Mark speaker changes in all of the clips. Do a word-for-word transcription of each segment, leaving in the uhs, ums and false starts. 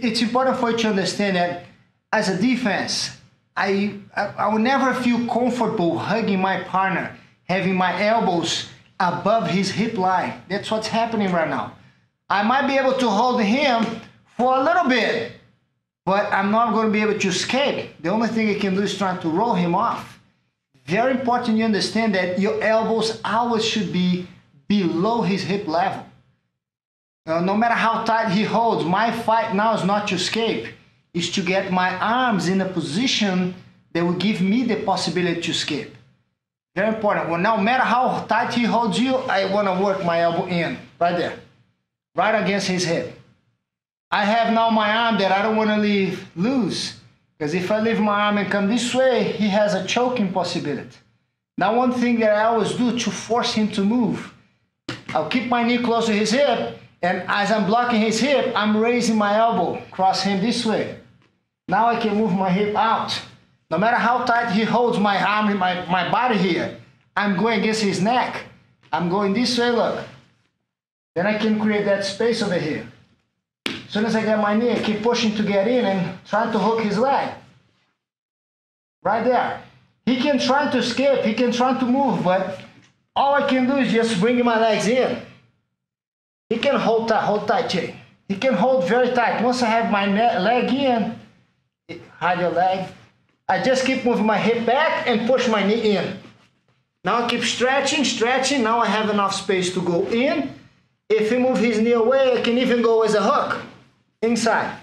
Speaker 1: it's important for you to understand that as a defense, I, I, I will never feel comfortable hugging my partner, having my elbows above his hip line. That's what's happening right now. I might be able to hold him for a little bit, but I'm not going to be able to escape. The only thing I can do is try to roll him off. Very important you understand that your elbows always should be below his hip level. Uh, no matter how tight he holds, my fight now is not to escape. Is to get my arms in a position that will give me the possibility to escape. Very important. Well, no matter how tight he holds you, I want to work my elbow in, right there, right against his hip. I have now my arm that I don't want to leave loose, because if I leave my arm and come this way, he has a choking possibility. Now, one thing that I always do to force him to move, I'll keep my knee close to his hip, and as I'm blocking his hip, I'm raising my elbow, cross him this way. Now I can move my hip out. No matter how tight he holds my arm, my, my body here, I'm going against his neck. I'm going this way, look. Then I can create that space over here. As soon as I get my knee, I keep pushing to get in and trying to hook his leg. Right there. He can try to escape, he can try to move, but all I can do is just bring my legs in. He can hold tight, hold tight, Jay. He can hold very tight. Once I have my leg in, hide your leg. I just keep moving my hip back and push my knee in. Now I keep stretching, stretching. Now I have enough space to go in. If he moves his knee away, I can even go as a hook. Inside.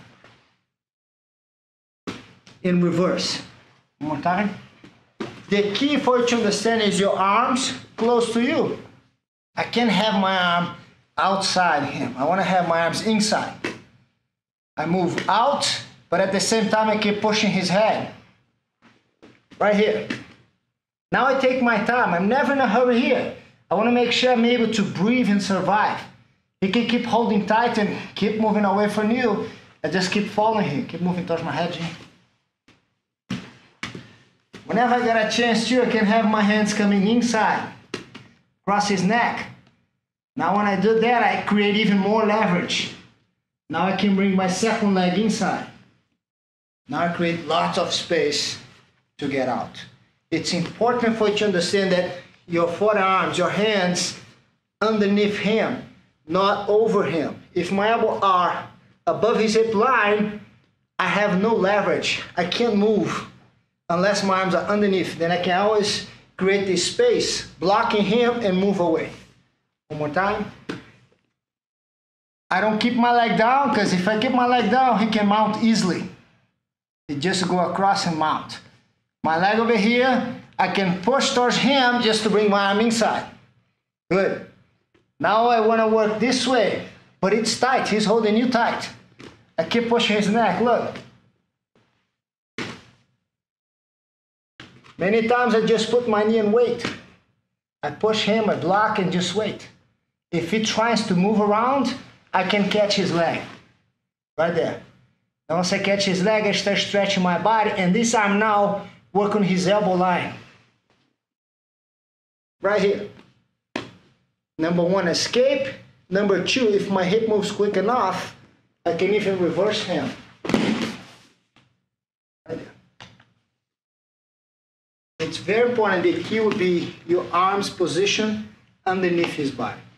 Speaker 1: In reverse. One more time. The key for you to understand is your arms close to you. I can't have my arm outside him. I want to have my arms inside. I move out, but at the same time I keep pushing his head. Right here. Now I take my time. I'm never in a hurry here. I want to make sure I'm able to breathe and survive. He can keep holding tight and keep moving away from you. I just keep following him. Keep moving towards my head, Jim. Whenever I get a chance to, I can have my hands coming inside, across his neck. Now when I do that, I create even more leverage. Now I can bring my second leg inside. Now I create lots of space to get out. It's important for you to understand that your forearms, your hands, underneath him, not over him. If my elbows are above his hip line, I have no leverage. I can't move unless my arms are underneath. Then I can always create this space, blocking him and move away. One more time. I don't keep my leg down, because if I keep my leg down, he can mount easily. He just go across and mount. My leg over here, I can push towards him just to bring my arm inside. Good. Now I want to work this way, but it's tight. He's holding you tight. I keep pushing his neck. Look. Many times I just put my knee and wait. I push him, I block, and just wait. If he tries to move around, I can catch his leg. Right there. And once I catch his leg, I start stretching my body, and this arm now work on his elbow line. Right here. Number one, escape. Number two, if my hip moves quick enough, I can even reverse him. Right there. It's very important. The key would be your arms position underneath his body.